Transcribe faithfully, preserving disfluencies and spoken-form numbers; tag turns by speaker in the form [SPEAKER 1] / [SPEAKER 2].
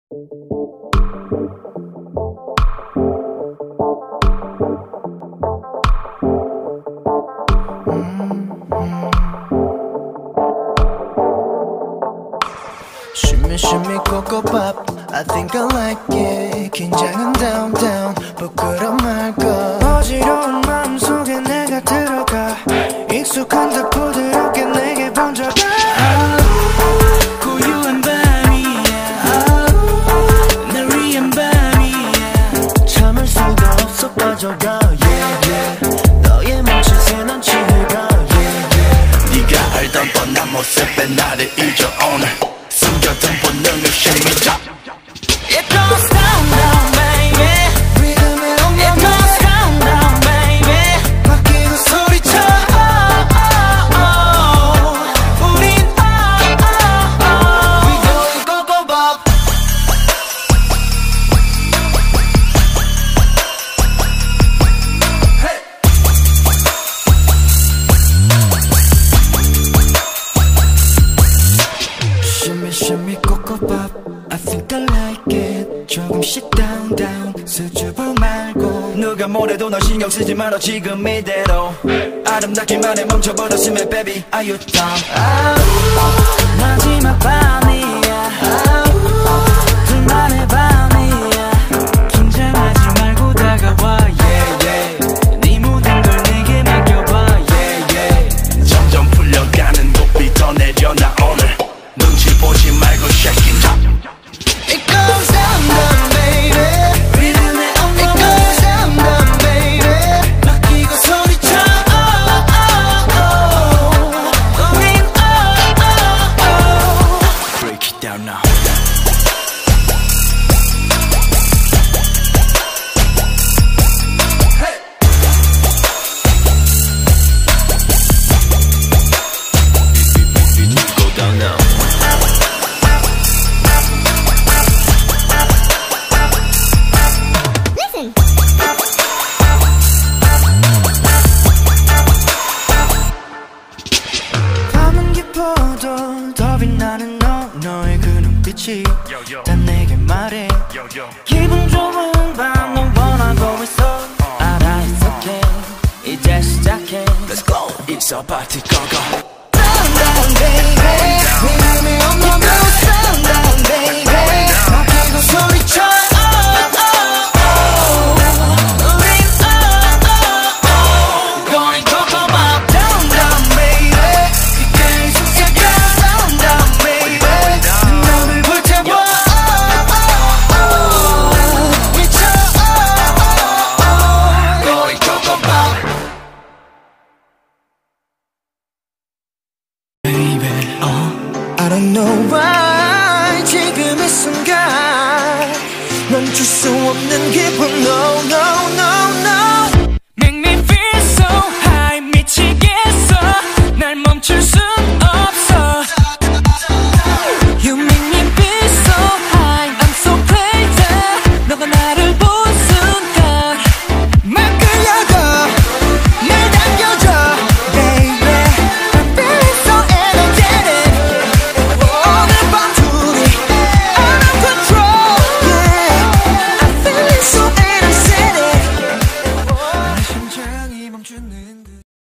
[SPEAKER 1] Shimmy shimmy cocoa pop, I think I like it. 긴장은 down down, 부끄러 말고. 어지러운 마음속에 내가 들어가. 익숙한 듯 부드럽게 내게 번져가. 고요한 밤이야, 날 위한 밤이야. 참을 수도 없어 빠져가. Yeah yeah, 너의 멈춘새 난 취해가. Yeah yeah, 네가 알던 뻔한 모습에 나를 잊어 오늘. 숨겨둔 본능을 힘이자. It goes down down baby, 리듬에 엉망해. It goes down down baby, 바뀌고 소리쳐. oh, oh, oh. 우린 oh, oh, oh. We going go go pop. Hey. Shimmy shimmy cocoa pop, I think I like it. 조금씩 down down, 수줍어 말고. 누가 뭐래도 너 신경 쓰지 말아 지금 이대로. 아름답기만 해 멈춰버렸으면 baby are you down? 마지막 밤이야, 둘만의 밤이야. 긴장하지 말고 다가와 yeah yeah. 네 모든 걸 내게 맡겨봐 yeah yeah. 점점 풀려가는 높이 더 내려놔 오늘. 눈치 보지 말고 shake it up. It goes down down baby, 리듬에 엉망해. It goes down down baby, 바뀌고 소리쳐. oh, oh, oh. 우린 oh, oh, oh. Break it down now. Hey. Go down now. 밤은 깊어도 더 빛나는 너, 너의 그 눈빛이 다 내게 말해. 기분 좋은 밤 너 원하고 있어. 알아 it's okay, 이제 시작해. Let's go, it's a party go go. Down down baby, 리듬이 엉망해. Down down baby, 바뀌고 소리쳐. oh, oh, oh. 우린 oh, oh, oh. Going cocoa pop. Down down baby, 이제 시작해. Down down baby, 너를 불태워. oh, oh, oh. 미쳐. oh, oh, oh. Going cocoa pop. Baby, uh, I don't know why 지금 이 순간 넌 줄 수 없는 기분. No no no no.